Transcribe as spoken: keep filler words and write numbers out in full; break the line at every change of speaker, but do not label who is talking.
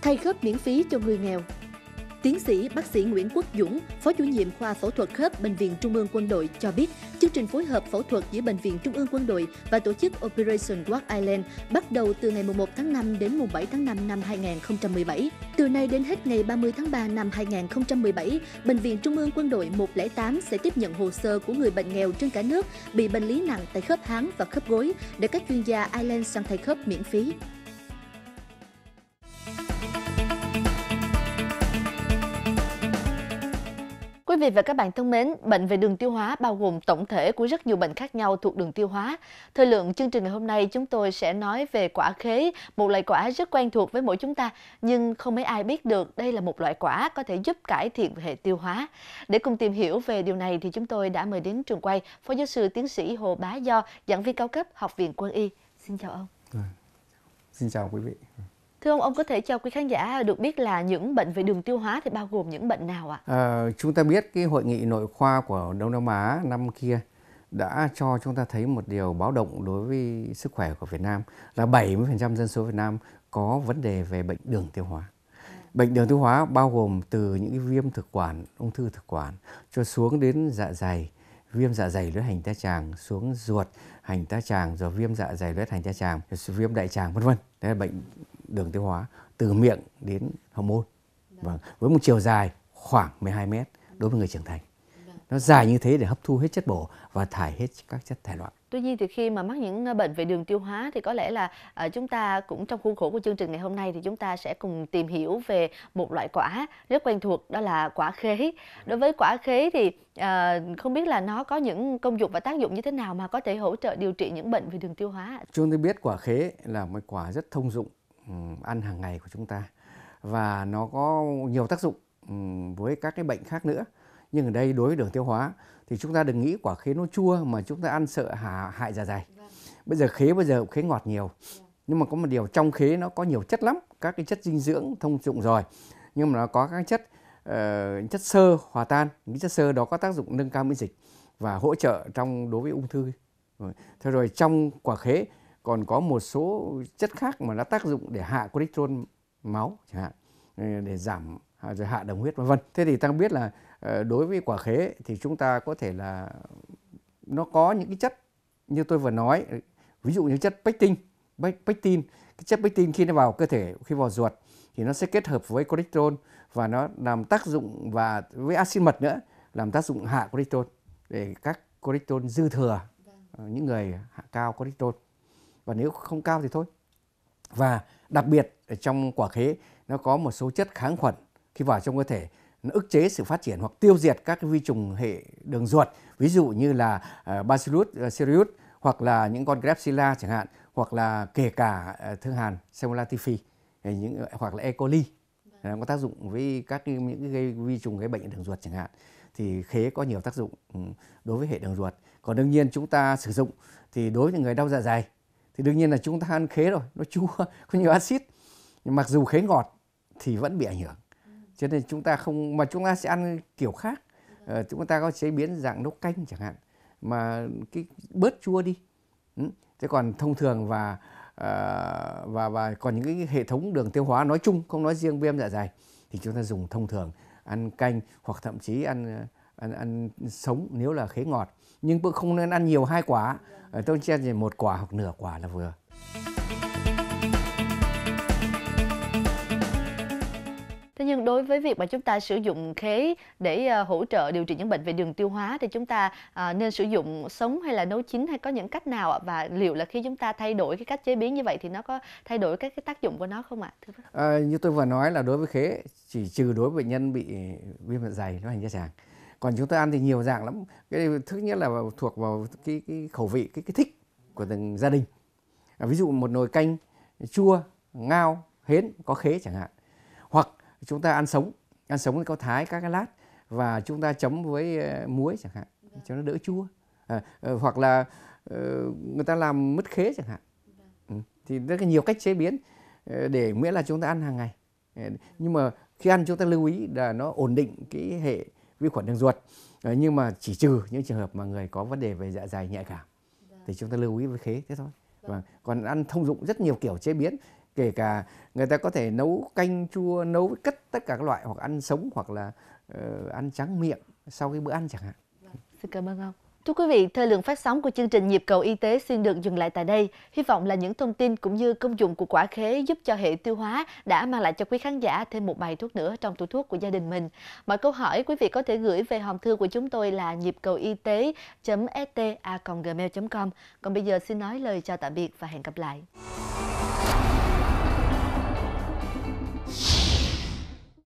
thay khớp miễn phí cho người nghèo. Tiến sĩ bác sĩ Nguyễn Quốc Dũng, Phó chủ nhiệm khoa phẫu thuật khớp Bệnh viện Trung ương Quân đội cho biết, chương trình phối hợp phẫu thuật giữa Bệnh viện Trung ương Quân đội và tổ chức Operation Walk Island bắt đầu từ ngày mùng một tháng năm đến mùng bảy tháng năm năm hai nghìn không trăm mười bảy. Từ nay đến hết ngày ba mươi tháng ba năm hai nghìn không trăm mười bảy, Bệnh viện Trung ương Quân đội một không tám sẽ tiếp nhận hồ sơ của người bệnh nghèo trên cả nước bị bệnh lý nặng tại khớp háng và khớp gối để các chuyên gia Island sang thay khớp miễn phí. Quý vị và các bạn thân mến, bệnh về đường tiêu hóa bao gồm tổng thể của rất nhiều bệnh khác nhau thuộc đường tiêu hóa. Thời lượng chương trình ngày hôm nay chúng tôi sẽ nói về quả khế, một loại quả rất quen thuộc với mỗi chúng ta, nhưng không mấy ai biết được đây là một loại quả có thể giúp cải thiện hệ tiêu hóa. Để cùng tìm hiểu về điều này thì chúng tôi đã mời đến trường quay Phó giáo sư tiến sĩ Hồ Bá Do, giảng viên cao cấp Học viện Quân y. Xin chào ông.
À, xin chào quý vị.
Thưa ông, ông có thể cho quý khán giả được biết là những bệnh về đường tiêu hóa thì bao gồm những bệnh nào ạ?
À, chúng ta biết cái hội nghị nội khoa của Đông Nam Á năm kia đã cho chúng ta thấy một điều báo động đối với sức khỏe của Việt Nam là bảy mươi phần trăm dân số Việt Nam có vấn đề về bệnh đường tiêu hóa. Bệnh đường tiêu hóa bao gồm từ những cái viêm thực quản, ung thư thực quản cho xuống đến dạ dày, viêm dạ dày lết hành tá tràng, xuống ruột, hành tá tràng, rồi viêm dạ dày lết hành tá tràng, viêm đại tràng, vân vân. Đấy là bệnh đường tiêu hóa từ miệng đến hậu môn. Vâng, với một chiều dài khoảng mười hai mét đối với người trưởng thành. Nó dài như thế để hấp thu hết chất bổ và thải hết các chất thải loại.
Tuy nhiên thì khi mà mắc những bệnh về đường tiêu hóa thì có lẽ là uh, chúng ta cũng trong khuôn khổ của chương trình ngày hôm nay thì chúng ta sẽ cùng tìm hiểu về một loại quả rất quen thuộc, đó là quả khế. Đối với quả khế thì uh, không biết là nó có những công dụng và tác dụng như thế nào mà có thể hỗ trợ điều trị những bệnh về đường tiêu hóa.
Chúng ta biết quả khế là một quả rất thông dụng, um, ăn hàng ngày của chúng ta và nó có nhiều tác dụng um, với các cái bệnh khác nữa. Nhưng ở đây đối với đường tiêu hóa thì chúng ta đừng nghĩ quả khế nó chua mà chúng ta ăn sợ hại, hại dạ dày. Bây giờ khế bây giờ khế ngọt nhiều. Nhưng mà có một điều, trong khế nó có nhiều chất lắm, các cái chất dinh dưỡng thông dụng rồi. Nhưng mà nó có các chất uh, chất xơ hòa tan, những chất xơ đó có tác dụng nâng cao miễn dịch và hỗ trợ trong đối với ung thư. Rồi. Thế rồi trong quả khế còn có một số chất khác mà nó tác dụng để hạ cholesterol máu chẳng hạn, để giảm rồi hạ đường huyết vân vân. Thế thì ta biết là đối với quả khế thì chúng ta có thể là nó có những cái chất như tôi vừa nói, ví dụ như chất pectin, pectin, cái chất pectin khi nó vào cơ thể, khi vào ruột thì nó sẽ kết hợp với cholesterol và nó làm tác dụng, và với axit mật nữa làm tác dụng hạ cholesterol để các cholesterol dư thừa, những người hạ cao cholesterol, và nếu không cao thì thôi. Và đặc biệt ở trong quả khế nó có một số chất kháng khuẩn, khi vào trong cơ thể nó ức chế sự phát triển hoặc tiêu diệt các cái vi trùng hệ đường ruột, ví dụ như là uh, Bacillus cereus hoặc là những con Klebsiella chẳng hạn, hoặc là kể cả uh, thương hàn Salmonella typhi, những hoặc là E. coli, nó có tác dụng với các cái, những cái gây, vi trùng gây bệnh đường ruột chẳng hạn. Thì khế có nhiều tác dụng đối với hệ đường ruột. Còn đương nhiên chúng ta sử dụng thì đối với người đau dạ dày thì đương nhiên là chúng ta ăn khế rồi, nó chua, có nhiều axit. Nhưng mặc dù khế ngọt thì vẫn bị ảnh hưởng. Cho nên chúng ta không, mà chúng ta sẽ ăn kiểu khác. Ờ, chúng ta có chế biến dạng nấu canh chẳng hạn, mà cái bớt chua đi. Ừ. Thế còn thông thường và, uh, và và còn những cái hệ thống đường tiêu hóa nói chung, không nói riêng viêm dạ dày, thì chúng ta dùng thông thường ăn canh hoặc thậm chí ăn ăn, ăn sống nếu là khế ngọt. Nhưng cũng không nên ăn nhiều, hai quả. Ở tôi chen chỉ một quả hoặc nửa quả là vừa.
Thế nhưng đối với việc mà chúng ta sử dụng khế để uh, hỗ trợ điều trị những bệnh về đường tiêu hóa thì chúng ta uh, nên sử dụng sống hay là nấu chín, hay có những cách nào ạ? Và liệu là khi chúng ta thay đổi cái cách chế biến như vậy thì nó có thay đổi các cái tác dụng của nó không ạ?
À, như tôi vừa nói là đối với khế chỉ trừ đối với bệnh nhân bị viêm dạ dày, nó hành tá tràng. Còn chúng ta ăn thì nhiều dạng lắm. Cái thứ nhất là thuộc vào cái, cái khẩu vị, cái, cái thích của từng gia đình. À, ví dụ một nồi canh chua, ngao, hến có khế chẳng hạn. Hoặc chúng ta ăn sống, ăn sống thì có thái các cái lát và chúng ta chấm với muối chẳng hạn, cho nó đỡ chua. À, hoặc là uh, người ta làm mứt khế chẳng hạn. Ừ. Thì rất là nhiều cách chế biến để miễn là chúng ta ăn hàng ngày. Nhưng mà khi ăn chúng ta lưu ý là nó ổn định cái hệ vi khuẩn đường ruột. À, nhưng mà chỉ trừ những trường hợp mà người có vấn đề về dạ dày nhạy cảm thì chúng ta lưu ý với khế thế thôi. Vâng. Còn ăn thông dụng rất nhiều kiểu chế biến. Kể cả người ta có thể nấu canh chua, nấu với cất tất cả các loại, hoặc ăn sống, hoặc là uh, ăn tráng miệng sau cái bữa ăn chẳng hạn.
Xin cảm ơn ông. Thưa quý vị, thời lượng phát sóng của chương trình Nhịp cầu y tế xin được dừng lại tại đây. Hy vọng là những thông tin cũng như công dụng của quả khế giúp cho hệ tiêu hóa đã mang lại cho quý khán giả thêm một bài thuốc nữa trong tủ thuốc của gia đình mình. Mọi câu hỏi quý vị có thể gửi về hòm thư của chúng tôi là nhịp cầu y tế chấm s t a còng gmail chấm com. Còn bây giờ xin nói lời chào tạm biệt và hẹn gặp lại.